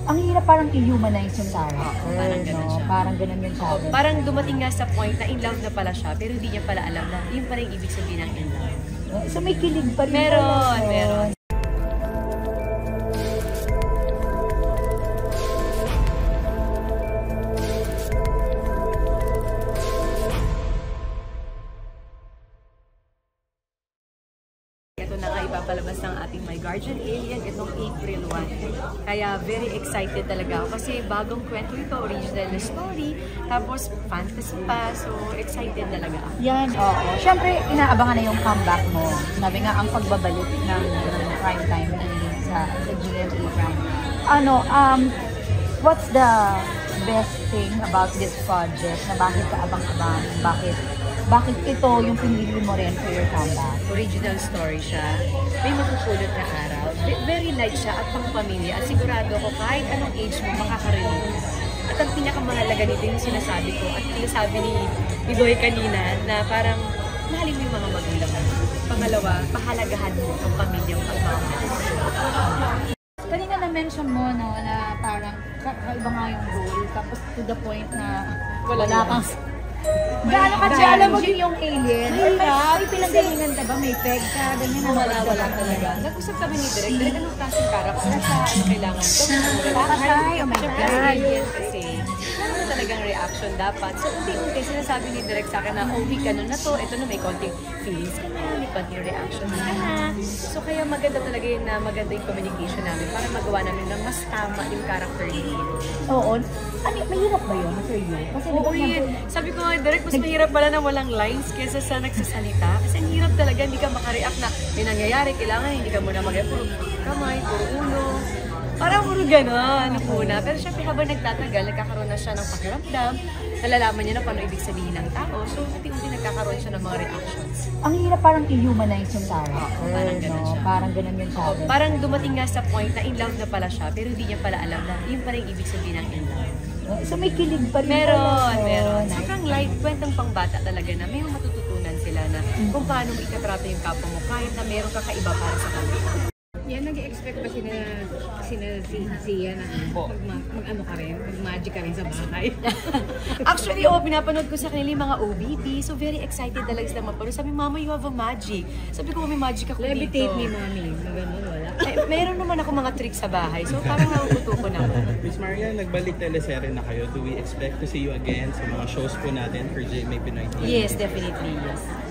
Ang hirap parang i-humanize yung character, parang ganun no? siya. Parang ganun yung challenge. Parang dumating nga sa point na in love na pala siya, pero hindi niya pala alam na yun pala yung ibig sabihin ng in love. So may kilig pa rin. Meron. Ito na nga ipapalabas ng ating My Guardian Alien itong April 1. Kaya very excited talaga ako kasi bagong kwento ito, original na story, tapos fantasy pa, so excited talaga ako. Yan, oo. Siyempre, inaabangan na yung comeback mo. Sabi nga, ang pagbabalik ng prime time sa Julian Abram. What's the best thing about this project na bakit ka abang-abang? Bakit ito yung pinili mo rin for your comeback? Original story siya, may mapupulot na araw, very light siya at pang-pamilya at sigurado ko kahit anong age mo makaka-relate. At ang pinakamahalaga nito yung sinasabi ko at sinasabi ni Boy kanina na parang mahalin mo yung mga magulang mo. Pangalawa, pahalagahan mo ang pamilyang pagmamahal. Kanina na-mention mo, no, na parang kakaiba nga yung role, tapos to the point na wala kang... Gaano ka siya alam mo yung alien? May pinagalingan ka ba? May peg ka? Ganyan na Wala talaga. Nag-usap kami ni Direk, anong klaseng karakter sa ano kailangan ito? Ay, oh my God. Alien kasi, ano talagang reaction dapat. So, unti-unti sinasabi ni Direk sa akin na, oh, weak ka nun na to, ito na may konting feelings ka na, may konting reactions ka na. So, kaya maganda talaga yun na maganda yung communication namin para magawa namin ng mas tama yung character niya. Oo. Mahirap ba yun for you? Kasi Oo, yun. Sabi ko nga, Direk, mas mahirap pala na walang lines kaysa sa nagsasalita. Kasi ang hirap talaga, hindi ka makareact na may nangyayari, kailangan hindi ka muna puro kamay, puro ulo. Parang puro gano'n, una. Pero syempre habang nagtatagal, nagkakaroon na siya ng pakiramdam, nalalaman niya na paano ibig sabihin ng tao. So, unti-unti nagkakaroon siya ng mga reactions. Ang hirap parang i-humanize yung character, parang ganun siya. Parang ganun yung challenge. Parang dumating nga sa point na in love na pala siya, pero hindi niya pala alam na yun pala yung ibig sabihin ng in love. So may kilig pa rin. Meron. Sobrang light, kwentang pangbata talaga na may matututunan sila na kung paano mo ikatrato yung kapwa mo kahit na meron kakaiba para sa kanila. Yan, nag-expect ba siya na mag-ano ka rin? Mag-magic ka rin sa bahay? Actually, pinapanood ko sa kanila yung mga OBP. So, very excited talaga sila mapanood. Sabi, Mama, you have a magic. Sabi ko, may magic ako dito. Levitate ni Mami. Ganun, wala. Meron naman ako mga tricks sa bahay. So, parang nauuto ko naman. Miss Maria, nagbalik teleserye na kayo. Do we expect to see you again sa mga shows po natin for GMA Pinoy TV? Yes, definitely. Yes.